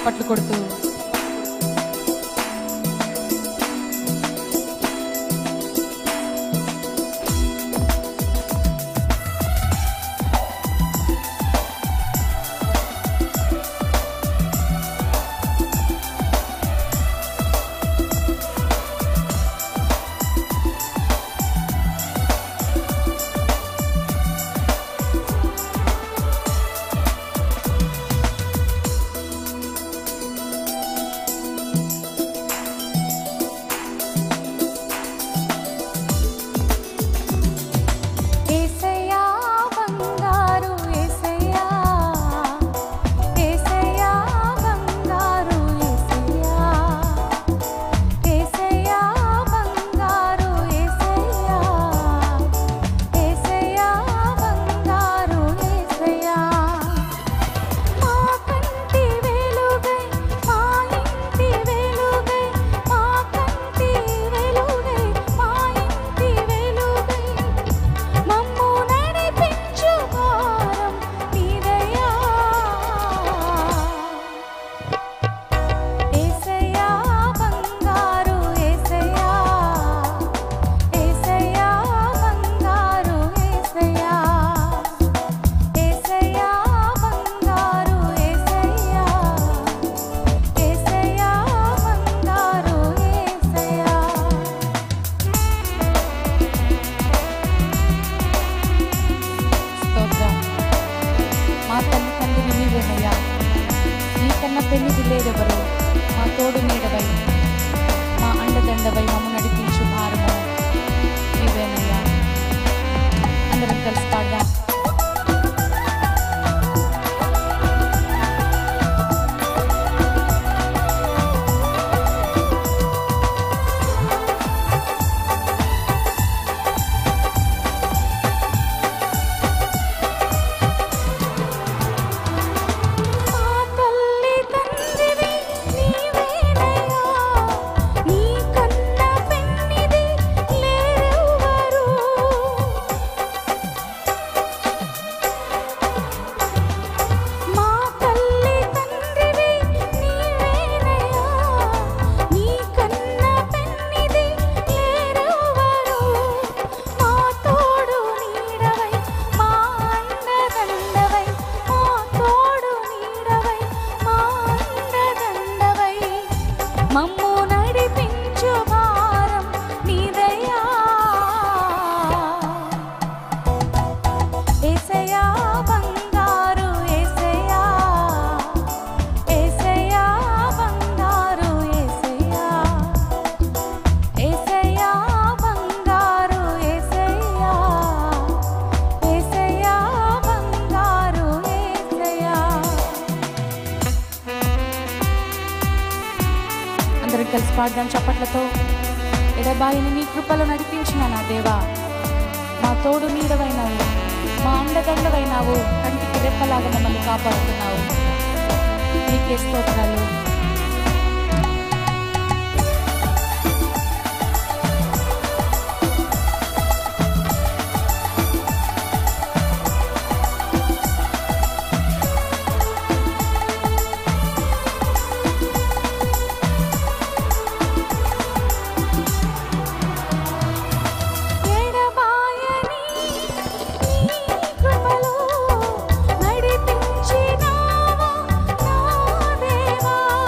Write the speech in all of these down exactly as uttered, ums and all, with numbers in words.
చప్పట్లు కొడుతూ లేదెవరు మా తోడు నీడవై మా అండదండవై మమ్ము నడిపించు భారము నీవేనయ్యా. అందరం కలిసి పాడదాం. మమ్ము నడిపించు భారం నీదయ్యా. యేసయ్యా బంగారు యేసయ్యా, యేసయ్యా బంగారు యేసయ్యా, యేసయ్యా బంగారు యేసయ్యా, యేసయ్యా బంగారు యేసయ్యా. అందరం కలిసి పాడదాం చప్పట్లతో. ఎడబాయిని నీ కృపలో నడిపించిన నా దేవా, మా తోడు నీడవైనావు, మా అండదండవైనావు, కంటికి రెప్పలాగా మమ్మల్ని కాపాడుతున్నావు. నీకే స్తోత్రాలు. నడిపించినావా నా దేవా.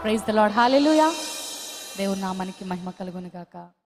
Praise the lord. హల్లెలూయా. దేవుని నామానికి మహిమ కలుగును గాక.